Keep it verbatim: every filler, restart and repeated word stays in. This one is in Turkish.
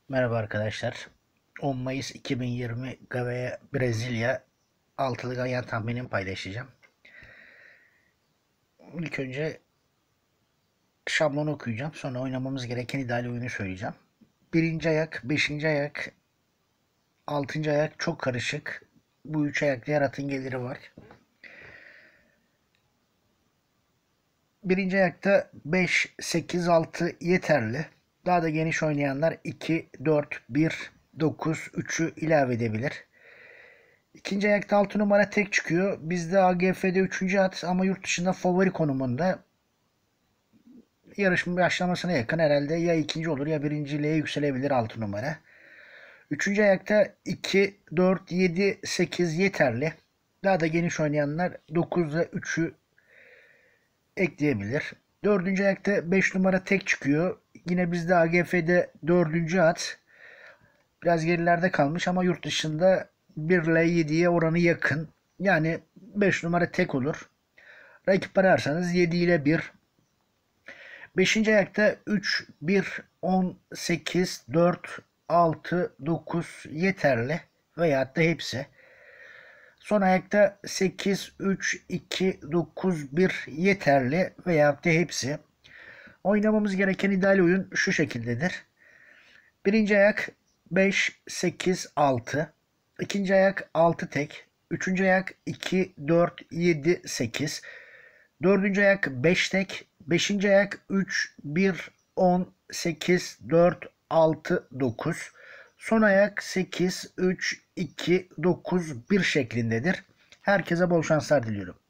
Merhaba arkadaşlar. on Mayıs iki bin yirmi Gavea Brezilya altılı ganyan tahminimi paylaşacağım. İlk önce şablonu okuyacağım. Sonra oynamamız gereken ideal oyunu söyleyeceğim. Birinci ayak, beşinci ayak, altıncı ayak çok karışık. Bu üç ayakta yaratın geliri var. Birinci ayakta beş, sekiz, altı yeterli. Daha da geniş oynayanlar iki, dört, bir, dokuz, üçü ilave edebilir. İkinci ayakta altı numara tek çıkıyor. Bizde A G F'de üçüncü at ama yurt dışında favori konumunda. Yarışma başlamasına yakın herhalde ya ikinci olur ya birinciliğe yükselebilir altı numara. Üçüncü ayakta iki, dört, yedi, sekiz yeterli. Daha da geniş oynayanlar dokuzla üçü ekleyebilir. Dördüncü ayakta beş numara tek çıkıyor. Yine bizde A G F'de dördüncü at. Biraz gerilerde kalmış ama yurt dışında bir ile yediye oranı yakın. Yani beş numara tek olur. Rakip ararsanız yedi ile bir. beşinci ayakta üç, bir, on, sekiz, dört, altı, dokuz yeterli. Veyahut da hepsi. Son ayakta sekiz, üç, iki, dokuz, bir yeterli. Veyahut da hepsi. Oynamamız gereken ideal oyun şu şekildedir. Birinci ayak beş, sekiz, altı. İkinci ayak altı tek. Üçüncü ayak iki, dört, yedi, sekiz. Dördüncü ayak beş tek. Beşinci ayak üç, bir, on, sekiz, dört, altı, dokuz. Son ayak sekiz, üç, iki, dokuz, bir şeklindedir. Herkese bol şanslar diliyorum.